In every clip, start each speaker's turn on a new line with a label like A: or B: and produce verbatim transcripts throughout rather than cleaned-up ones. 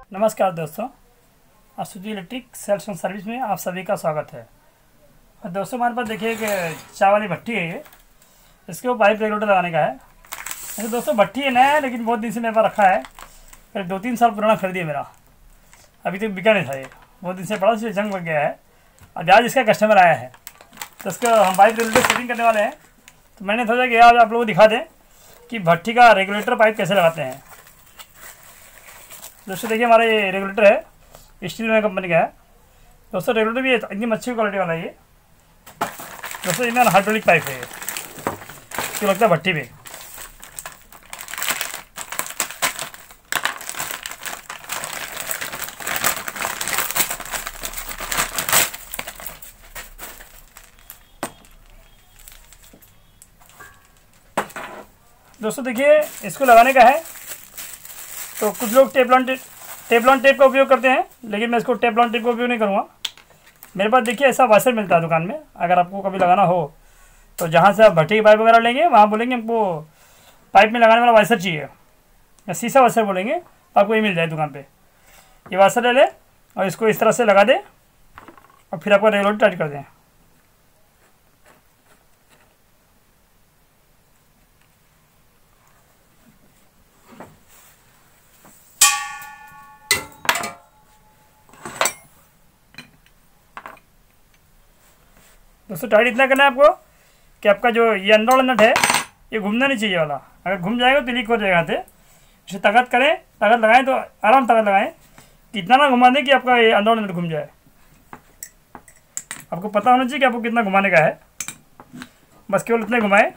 A: नमस्कार दोस्तों, Ashutosh electric sales and service में आप सभी का स्वागत है। और दोस्तों हमारे पास देखिए एक चाय वाली भट्टी है, ये इसके ऊपर पाइप रेगुलेटर लगाने का है। ऐसे दोस्तों भट्टी है नया है, लेकिन बहुत दिन से मेरे पास रखा है। फिर दो तीन साल पुराना खरीदी है मेरा, अभी तक बिका नहीं था। ये बहुत दिन से पड़ा, से जंग लग गया है। और आज इसका कस्टमर आया है तो इसका हम पाइप रेगुलेटर फिटिंग करने वाले हैं। तो मैंने सोचा कि आज आप लोगों को दिखा दें कि भट्टी का रेगुलेटर पाइप कैसे लगाते हैं। दोस्तों देखिए हमारा ये रेगुलेटर है, स्टील में कंपनी का है। दोस्तों रेगुलेटर भी एकदम अच्छी क्वालिटी वाला है ये। दोस्तों ये मेरा हाइड्रोलिक पाइप है, ये लगता है भट्टी पे। दोस्तों देखिए इसको लगाने का है तो कुछ लोग टेफ्लॉन टेप टेफ्लॉन टेप का उपयोग करते हैं, लेकिन मैं इसको टेफ्लॉन टेप का उपयोग नहीं करूँगा। मेरे पास देखिए ऐसा वाशर मिलता है दुकान में। अगर आपको कभी लगाना हो तो जहाँ से आप भट्टी की पाइप वगैरह लेंगे वहाँ बोलेंगे हमको पाइप में लगाने वाला वाशर चाहिए, या शीशा वाशर बोलेंगे तो आपको ये मिल जाए दुकान पे। ये वाशर ले लें और इसको इस तरह से लगा दें और फिर आपको रेगुलेटर टाइट कर दें। दोस्तों टाइट इतना करना है आपको कि आपका जो ये अंदर वाला नट है ये घूमना नहीं चाहिए वाला। अगर घूम जाएगा तो लीक हो जाएगा। थे इसे ताकत करें, ताकत लगाएं तो आराम ताकत लगाएं कि इतना ना घुमा दें कि आपका ये अंदर वाला नट घूम जाए। आपको पता होना चाहिए कि आपको कितना घुमाने का है, बस केवल इतने घुमाएं।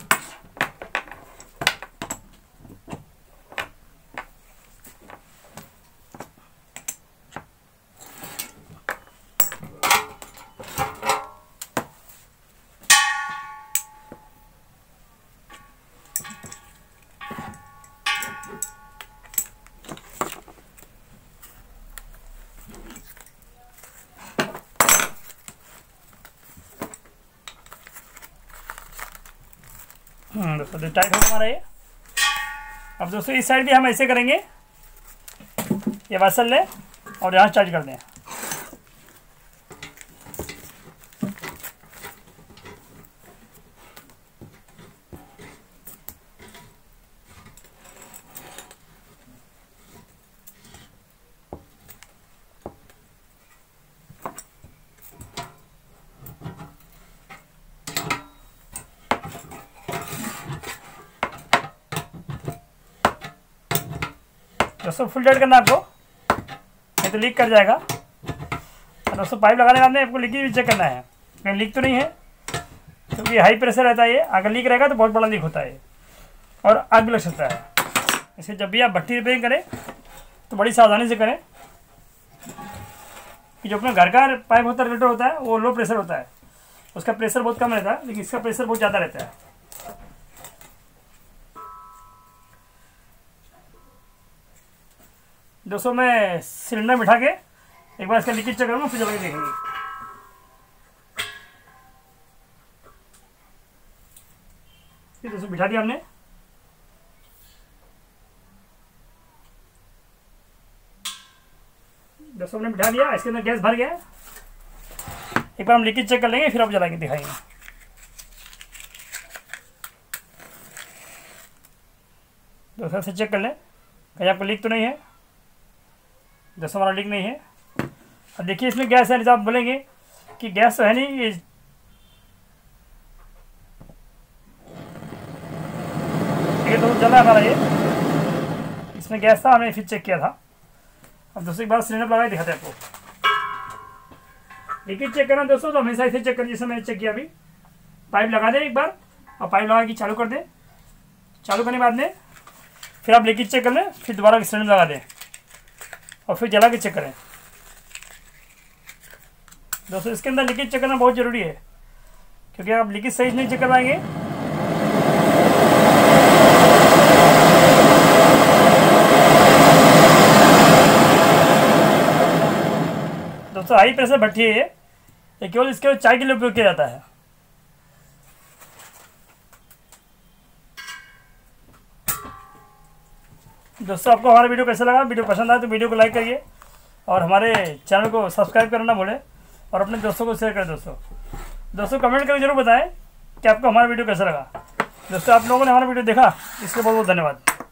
A: दोस्तों टाइट हो हमारा ये। अब दोस्तों इस साइड भी हम ऐसे करेंगे, ये वाशर ले और यहाँ चार्ज कर दें। दोस्तों फुल टाइट करना है आपको, नहीं तो लीक कर जाएगा। और दोस्तों पाइप लगाने के बाद में आपको लीकेज भी चेक करना है, कहीं लीक तो नहीं है, क्योंकि हाई प्रेशर रहता है ये। अगर लीक रहेगा तो बहुत बड़ा लीक होता है और आग भी लग सकता है। इसलिए जब भी आप भट्टी रिपेयरिंग करें तो बड़ी सावधानी से करें कि जो अपने घर का पाइप होता है, रेगुलेटर होता है, वो लो प्रेशर होता है, उसका प्रेशर बहुत कम रहता है, लेकिन इसका प्रेशर बहुत ज़्यादा रहता है। दोस्तों मैं सिलेंडर बिठा के एक बार इसका लीकेज चेक करूँगा, फिर जला के देखेंगे। ये दोस्तों बिठा दिया हमने। दोस्तों हमने बिठा दिया, इसके अंदर गैस भर गया। एक बार हम लीकेज चेक कर लेंगे, फिर आप जला के दिखाएंगे। दोस्तों से चेक कर लें कहीं आपको लीक तो नहीं है। दोस्तों हमारा लीक नहीं है। अब देखिए इसमें गैस है, नहीं तो आप बोलेंगे कि गैस तो है नहीं। ये ये तो जला हमारा, ये इसमें गैस था, हमने फिर चेक किया था। अब दोस्तों एक बार सिलेंडर लगा के दिखाते हैं आपको। लीकेज चेक करना दोस्तों तो हमेशा इसे चेक करें जैसे मैंने चेक किया अभी। पाइप लगा दें एक बार और पाइप लगा के चालू कर दें। चालू करने के बाद में फिर आप लीकेज चेक कर लें, फिर दोबारा सिलेंडर लगा दें और फिर जला के चेक करें। दोस्तों इसके अंदर लीकेज चेक करना बहुत ज़रूरी है, क्योंकि आप लीकेज सही नहीं चेक करवाएंगे दोस्तों हाई प्रेशर भट्टी है ये, केवल इसके चाय के लिए उपयोग किया जाता है। दोस्तों आपको हमारा वीडियो कैसा लगा? वीडियो पसंद आए तो वीडियो को लाइक करिए और हमारे चैनल को सब्सक्राइब करना ना भूलें और अपने दोस्तों को शेयर करें। दोस्तों दोस्तों कमेंट करके जरूर बताएं कि आपको हमारा वीडियो कैसा लगा। दोस्तों आप लोगों ने हमारा वीडियो देखा, इसके बहुत बहुत धन्यवाद।